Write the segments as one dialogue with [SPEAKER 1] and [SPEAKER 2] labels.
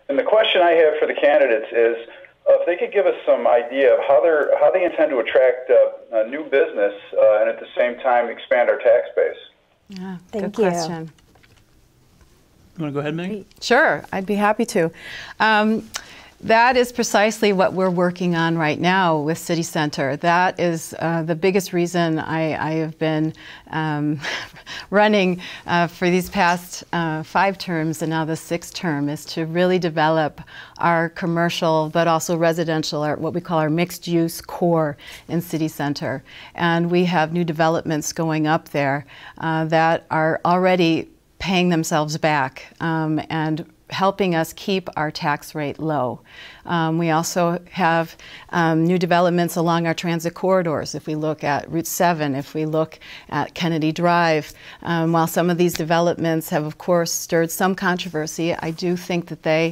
[SPEAKER 1] And the question I have for the candidates is, if they could give us some idea of how they intend to attract new business and at the same time expand our tax base.
[SPEAKER 2] Yeah,
[SPEAKER 3] Thank
[SPEAKER 2] good
[SPEAKER 3] you.
[SPEAKER 2] question.
[SPEAKER 4] You want to go ahead, Meg?
[SPEAKER 2] Sure, I'd be happy to. That is precisely what we're working on right now with City Center. That is the biggest reason I have been running for these past 5 terms and now the 6th term, is to really develop our commercial but also residential, or what we call our mixed use core in City Center. And we have new developments going up there that are already paying themselves back and helping us keep our tax rate low. We also have new developments along our transit corridors. If we look at Route 7, if we look at Kennedy Drive, while some of these developments have, of course, stirred some controversy, I do think that they,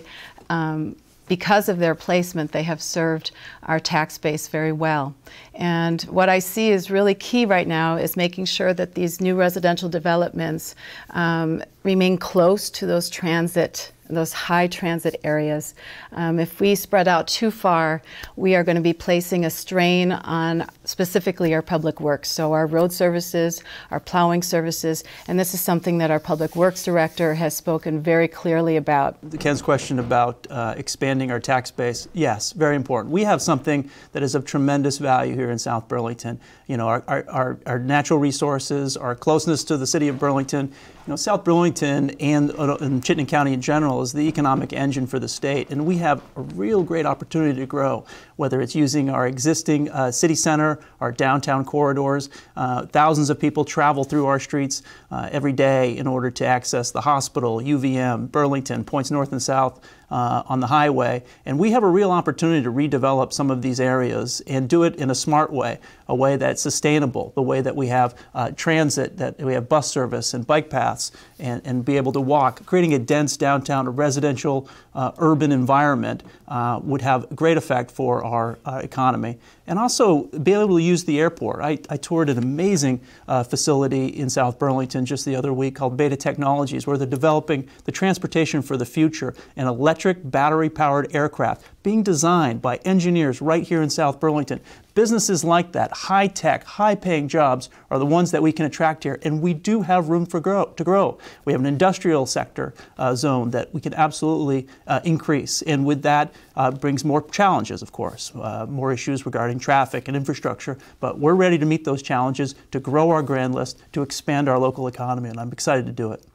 [SPEAKER 2] because of their placement, they have served our tax base very well. And what I see is really key right now is making sure that these new residential developments remain close to those high transit areas. If we spread out too far, we are going to be placing a strain on specifically our public works, so our road services, our plowing services, and this is something that our public works director has spoken very clearly about.
[SPEAKER 4] Ken's question about expanding our tax base, yes, very important. We have something that is of tremendous value here in South Burlington. You know, our natural resources, our closeness to the city of Burlington. You know, South Burlington and Chittenden County in general is the economic engine for the state, and we have a real great opportunity to grow, whether it's using our existing city center, our downtown corridors. Thousands of people travel through our streets every day in order to access the hospital, UVM, Burlington, points north and south on the highway, and we have a real opportunity to redevelop some of these areas and do it in a smart way, a way that's sustainable, the way that we have transit, that we have bus service and bike paths, and be able to walk. Creating a dense downtown, a residential urban environment would have great effect for our economy. And also be able to use the airport. I toured an amazing facility in South Burlington just the other week called Beta Technologies, where they're developing the transportation for the future, an electric battery-powered aircraft being designed by engineers right here in South Burlington. Businesses like that, high-tech, high-paying jobs, are the ones that we can attract here, and we do have room to grow. We have an industrial sector zone that we can absolutely increase, and with that brings more challenges, of course, more issues regarding traffic and infrastructure, but we're ready to meet those challenges, to grow our grand list, to expand our local economy, and I'm excited to do it.